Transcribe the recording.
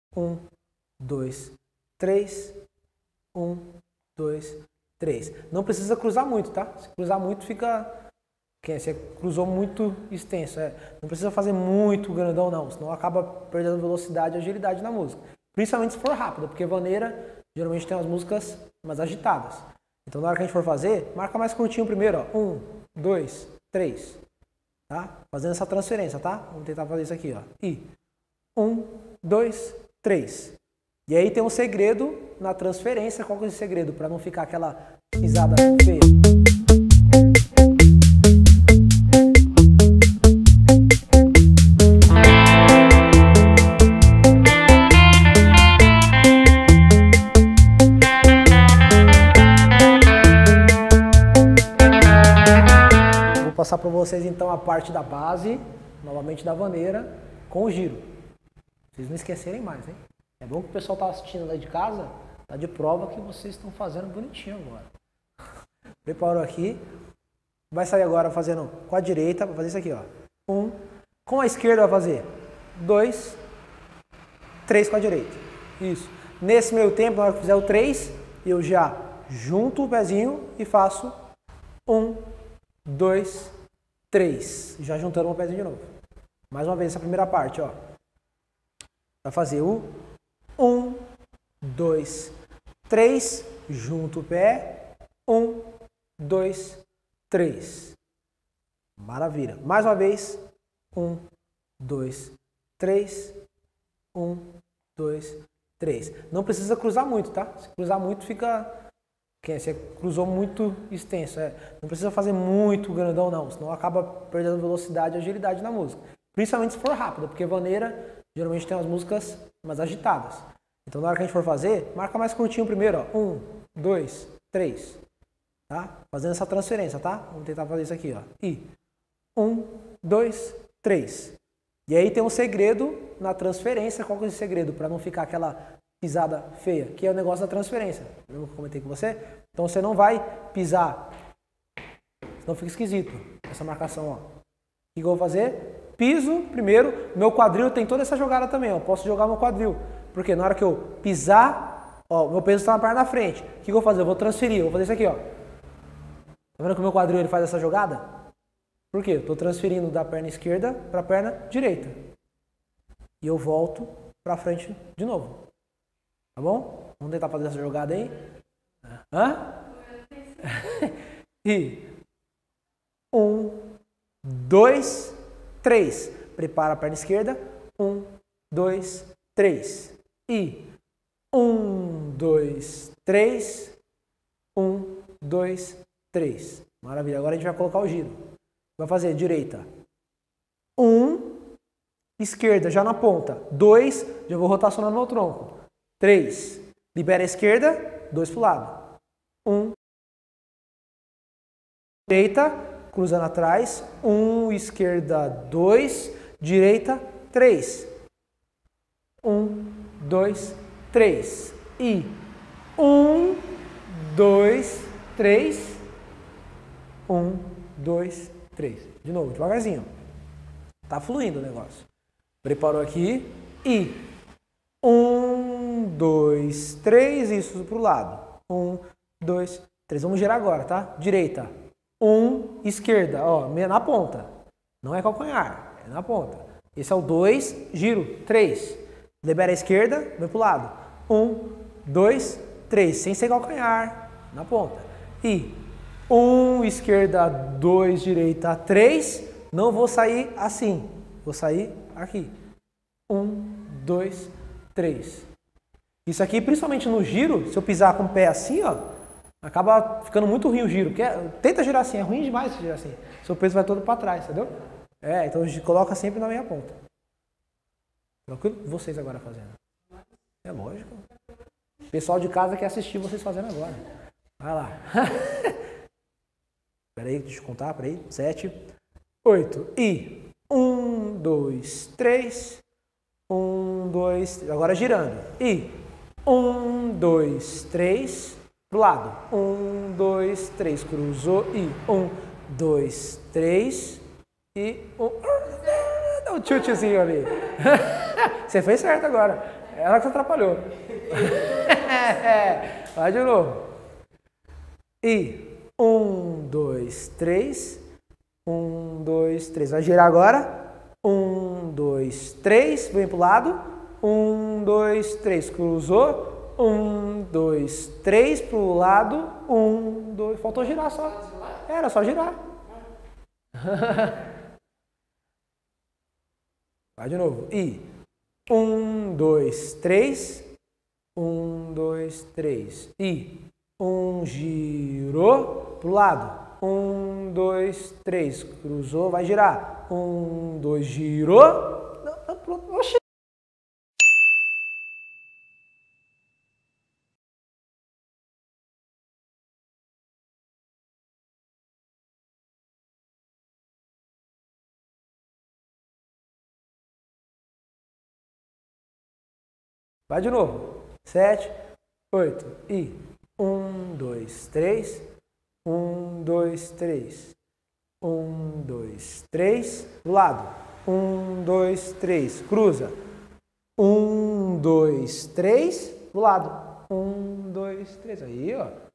1, 2, 3. 1, 2, 3. Não precisa cruzar muito, tá? Se cruzar muito fica... Você cruzou muito extenso. Não precisa fazer muito grandão, não. Senão acaba perdendo velocidade e agilidade na música. Principalmente se for rápida, porque vaneira geralmente tem umas músicas mais agitadas. Então na hora que a gente for fazer, marca mais curtinho primeiro, ó. 1, 2, 3. Tá? Fazendo essa transferência, tá? Vamos tentar fazer isso aqui, ó. E 1, 2, 3. E aí tem um segredo na transferência. Qual que é esse segredo? Para não ficar aquela pisada feia. Vou passar para vocês então a parte da base, novamente da vaneira, com o giro. Vocês não esquecerem mais, hein? É bom que o pessoal tá assistindo lá de casa, tá de prova que vocês estão fazendo bonitinho agora. Preparou aqui. Vai sair agora fazendo com a direita, vai fazer isso aqui, ó. 1. Com a esquerda vai fazer 2, 3 com a direita. Isso. Nesse meio tempo, na hora que fizer o 3, eu já junto o pezinho e faço 1, 2, 3. Já juntando o pezinho de novo. Mais uma vez essa primeira parte, ó. Vai fazer o 1, 2, 3, junto o pé, 1, 2, 3. Maravilha. Mais uma vez, 1, 2, 3, 1, 2, 3. Não precisa cruzar muito, tá? Se cruzar muito fica... Você cruzou muito extenso. Não precisa fazer muito grandão, não. Senão acaba perdendo velocidade e agilidade na música. Principalmente se for rápida, porque vaneira geralmente tem umas músicas mais agitadas. Então na hora que a gente for fazer, marca mais curtinho primeiro, ó. 1, 2, 3. Tá? Fazendo essa transferência, tá? Vamos tentar fazer isso aqui, ó. E 1, 2, 3. E aí tem um segredo na transferência. Qual que é esse segredo? Para não ficar aquela pisada feia, que é o negócio da transferência. Lembra que eu comentei com você? Então você não vai pisar, senão fica esquisito essa marcação, ó. O que eu vou fazer? Piso primeiro, meu quadril tem toda essa jogada também, ó. Eu posso jogar meu quadril, porque na hora que eu pisar, ó, meu peso está na perna da frente. O que eu vou fazer? Eu vou transferir, eu vou fazer isso aqui, ó. Tá vendo que o meu quadril ele faz essa jogada? Por quê? Eu estou transferindo da perna esquerda para a perna direita. E eu volto para frente de novo. Tá bom? Vamos tentar fazer essa jogada aí? Hã? E 1, 2, 3. Prepara a perna esquerda. 1, 2, 3. E 1, 2, 3. 1, 2, 3. Maravilha. Agora a gente vai colocar o giro. Vai fazer direita. 1, esquerda já na ponta. 2, já vou rotacionando meu tronco. 3, libera a esquerda, 2 para o lado. 1, direita, cruzando atrás. 1, esquerda, 2, direita, 3. 1, 2, 3. E 1, 2, 3. 1, 2, 3. De novo, devagarzinho. Tá fluindo o negócio. Preparou aqui. E 1, 2, 3. Isso pro lado. 1, 2, 3. Vamos girar agora, tá? Direita. 1, esquerda. Ó, na ponta. Não é calcanhar. É na ponta. Esse é o 2. Giro. 3. Libera a esquerda. Vem pro lado. 1, 2, 3. Sem ser calcanhar. Na ponta. E 1, esquerda, 2, direita, 3. Não vou sair assim. Vou sair aqui. 1, 2, 3. Isso aqui, principalmente no giro, se eu pisar com o pé assim, ó, acaba ficando muito ruim o giro. Porque tenta girar assim, é ruim demais girar assim. Seu peso vai todo para trás, entendeu? Então coloca sempre na meia ponta. Tranquilo? Vocês agora fazendo. É lógico. O pessoal de casa quer assistir vocês fazendo agora. Vai lá. Peraí, deixa eu contar, peraí. 7, 8. E 1, 2, 3. 1, 2, agora girando. E 1, 2, 3. Pro lado. 1, 2, 3. Cruzou. E 1, 2, 3. E 1. Dá um chutezinho ali. Você fez certo agora. Ela que se atrapalhou. Vai de novo. E 1, 2, 3. 1, 2, 3. Vai girar agora. 1, 2, 3. Vem pro lado. 1, 2, 3. Cruzou. 1, 2, 3 pro lado. 1, 2. Faltou girar só. Era só girar. Vai de novo. E 1, 2, 3. 1, 2, 3. E 1, girou pro lado. 1, 2, 3. Cruzou, vai girar. 1, 2, girou. Pronto. Oxi. Vai de novo. 7, 8. E 1, 2, 3. 1, 2, 3. 1, 2, 3. Do lado. 1, 2, 3. Cruza. 1, 2, 3. Do lado. 1, 2, 3. Aí, ó.